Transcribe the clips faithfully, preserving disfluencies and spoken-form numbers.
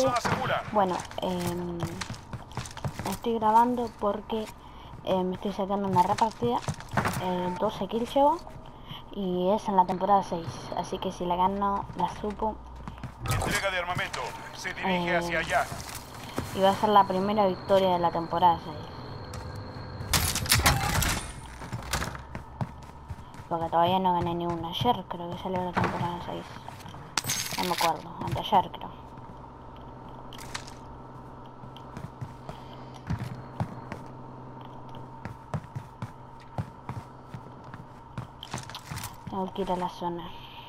que, bueno, eh, estoy grabando porque eh, me estoy sacando una repartida, eh, doce kills llevo, y es en la temporada seis, así que si la gano, la supo. Entrega de armamento, se dirige eh, hacia allá. Y va a ser la primera victoria de la temporada seis. Porque todavía no gané ni una. Ayer creo que salió la temporada seis. No me acuerdo, anteayer creo. Tengo que ir a la zona.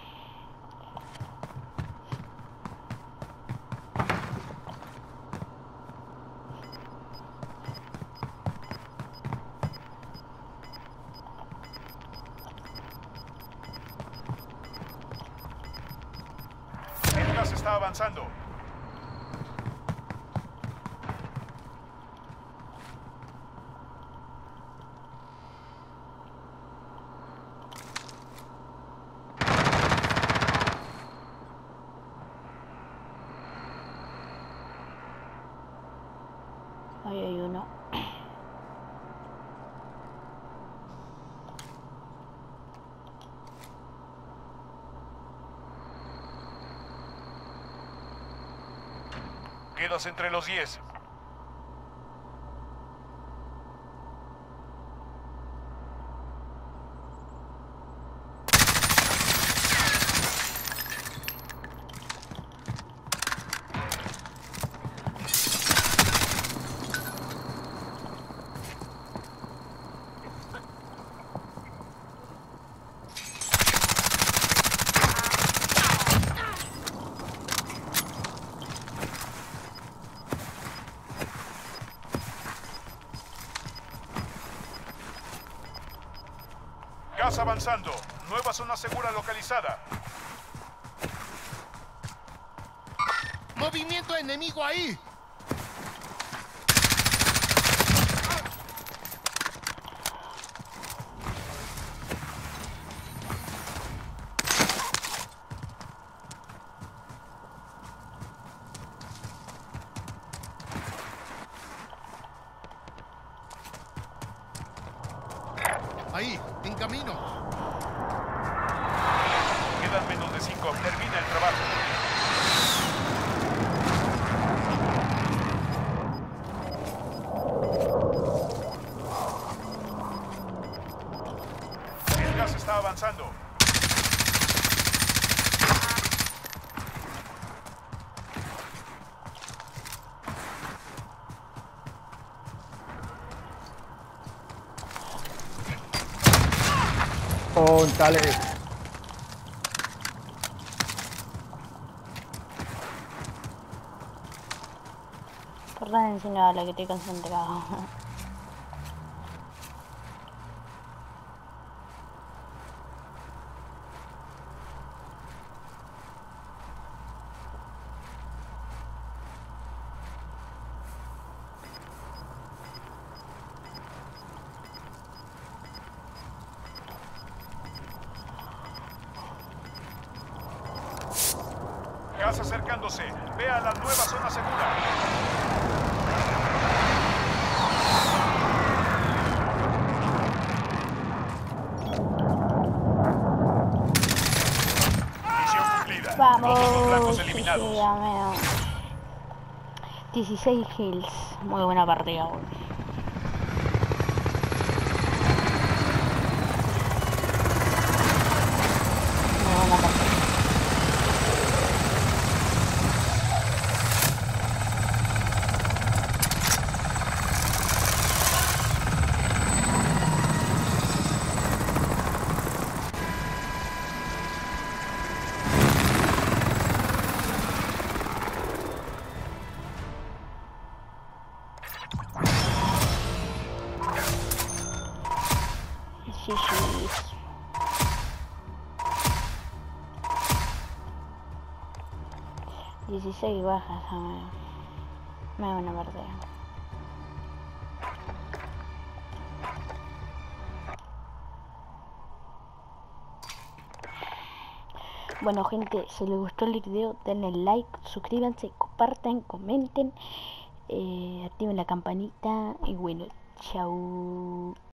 El gas está avanzando. Ahí hay uno. Quedas entre los diez. Gas avanzando. Nueva zona segura localizada. ¡Movimiento enemigo ahí! Ahí, en camino. Quedan menos de cinco. Termina el trabajo. El gas está avanzando. Oh, dale. Perdón, señora, que estoy concentrado. Gas acercándose. Vea la nueva zona segura. Misión cumplida. Vamos. Todos los blancos Sí, eliminados. sí, amigo. dieciséis kills. Muy buena partida, boludo. Muy buena partida. Sí, sí. dieciséis bajas, amigo. Muy buena partida. Bueno, gente, si les gustó el video, denle like, suscríbanse, compartan, comenten, eh, activen la campanita y bueno, chao.